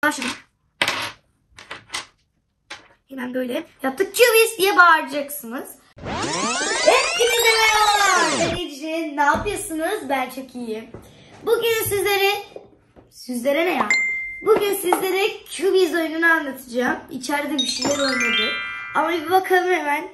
Başladım. Hemen böyle yaptık. Cübis diye bağıracaksınız. Hepinize merhabalar. Ben Ece. Ne yapıyorsunuz? Ben çok iyiyim. Bugün sizlere ne ya? Bugün sizlere Cübis oyununu anlatacağım. İçeride bir şeyler oynadı. Ama bir bakalım hemen.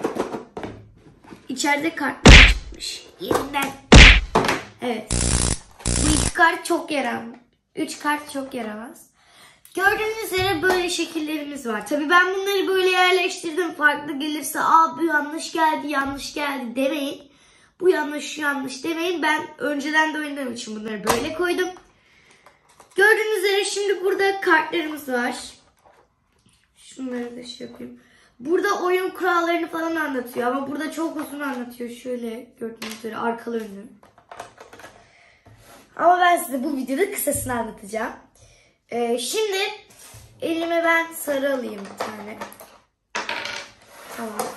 İçeride kartlar çıkmış. Yerinden. Evet. Bu iki kart çok yaramaz. 3 kart çok yaramaz. Gördüğünüz üzere böyle şekillerimiz var. Tabii ben bunları böyle yerleştirdim. Farklı gelirse bu yanlış geldi, yanlış geldi demeyin. Bu yanlış, yanlış demeyin. Ben önceden de oynadığım için bunları böyle koydum. Gördüğünüz üzere şimdi burada kartlarımız var. Şunları da şey yapayım. Burada oyun kurallarını falan anlatıyor. Ama burada çok uzun anlatıyor. Şöyle gördüğünüz üzere arkalı önlü. Ama ben size bu videoda kısasını anlatacağım. Şimdi elime ben sarı alayım bir tane. Tamam.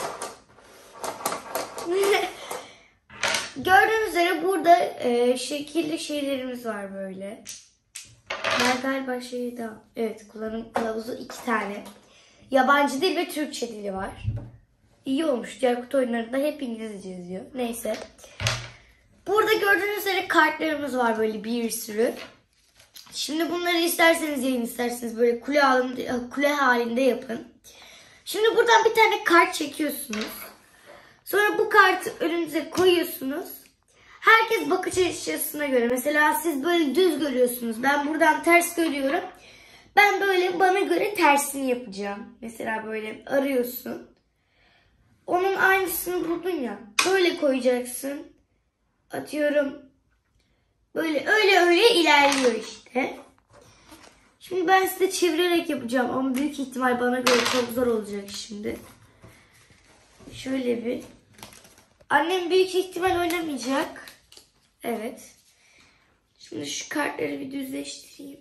Gördüğünüz üzere burada şekilli şeylerimiz var böyle. Ben galiba evet, kullanım kılavuzu 2 tane. Yabancı dil ve Türkçe dili var. İyi olmuş. Diğer kutu oyunlarında hep İngilizce yazıyor. Neyse. Burada gördüğünüz üzere kartlarımız var böyle bir sürü. Şimdi bunları isterseniz yayın, isterseniz böyle kule halinde yapın. Şimdi buradan bir tane kart çekiyorsunuz. Sonra bu kartı önünüze koyuyorsunuz. Herkes bakış açısına göre. Mesela siz böyle düz görüyorsunuz. Ben buradan ters görüyorum. Ben böyle bana göre tersini yapacağım. Mesela böyle arıyorsun. Onun aynısını buldun ya. Böyle koyacaksın. Atıyorum. Böyle öyle ilerliyor işte. Şimdi ben size çevirerek yapacağım ama büyük ihtimal bana göre çok zor olacak şimdi. Şöyle bir. Annem büyük ihtimal oynamayacak. Evet. Şimdi şu kartları bir düzleştireyim.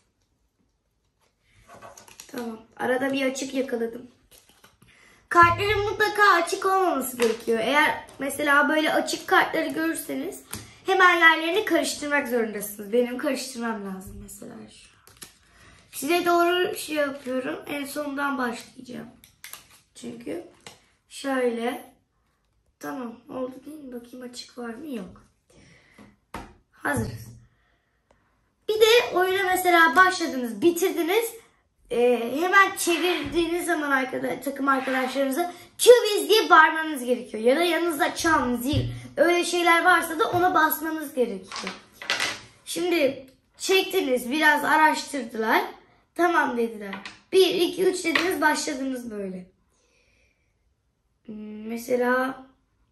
Tamam. Arada bir açık yakaladım. Kartların mutlaka açık olmaması gerekiyor. Eğer mesela böyle açık kartları görürseniz hemen yerlerini karıştırmak zorundasınız. Benim karıştırmam lazım mesela şu. Size doğru şey yapıyorum. En sondan başlayacağım. Çünkü şöyle. Tamam. Oldu değil mi? Bakayım açık var mı? Yok. Hazırız. Bir de oyuna mesela başladınız, bitirdiniz. Hemen çevirdiğiniz zaman takım arkadaşlarınıza Cübis diye bağırmanız gerekiyor. Ya da yanınızda çan, zil öyle şeyler varsa da ona basmanız gerekiyor. Şimdi çektiniz, biraz araştırdılar. Tamam dediler. 1, 2, 3 dediniz, başladınız böyle. Mesela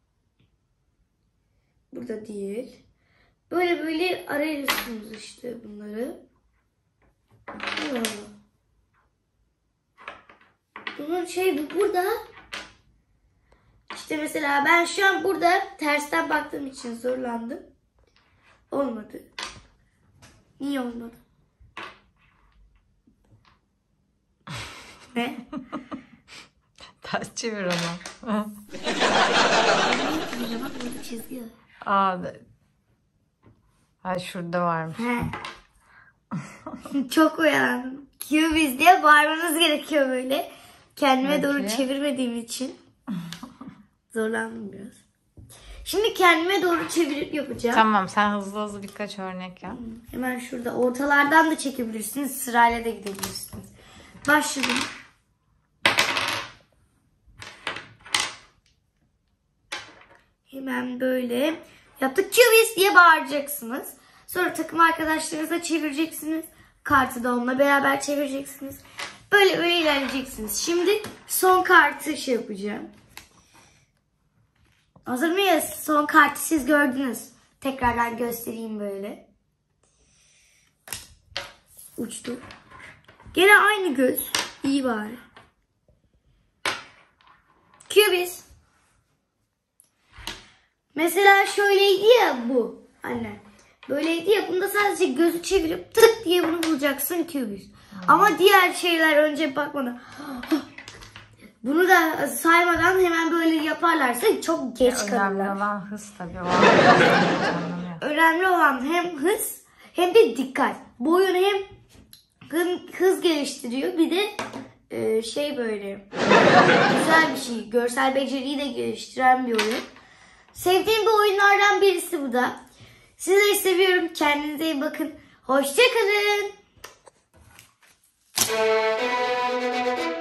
burada değil. Böyle arıyorsunuz işte bunları. Bunun bu burada. İşte mesela ben şu an burada tersten baktığım için zorlandım. Olmadı. Niye olmadı? Ne? Ters çevir onu. Bak burada çizgi var. Ay şurada varmış. Çok uyandım. Cübis diye bağırmanız gerekiyor böyle. Kendime doğru çevirmediğim için zorlandım biraz. Şimdi kendime doğru çevirip yapacağım. Tamam, sen hızlı birkaç örnek yap. Hemen şurada ortalardan da çekebilirsiniz. Sırayla da gidebilirsiniz. Başladım. Hemen böyle yaptık. Cübis diye bağıracaksınız. Sonra takım arkadaşlarınızla çevireceksiniz. Kartı da onunla beraber çevireceksiniz. Böyle ilerleyeceksiniz. Şimdi son kartı yapacağım. Hazır mıyız? Son kartı siz gördünüz. Tekrardan göstereyim böyle. Uçtu. Gene aynı göz. İyi bari. Cübis. Mesela şöyleydi ya bu. Anne. Böyleydi ya. Bunda sadece gözü çevirip tık diye bunu bulacaksın Cübis. Ama diğer şeyler önce bakmadan. Bunu da saymadan hemen böyle yaparlarsa çok geç kalırlar. Önemli olan hız tabii. Önemli olan hem hız hem de dikkat. Bu oyunu hem hız geliştiriyor. Bir de şey böyle güzel bir şey. Görsel beceriyi de geliştiren bir oyun. Sevdiğim bir oyunlardan birisi bu da. Sizleri seviyorum. Kendinize iyi bakın. Hoşça kalın.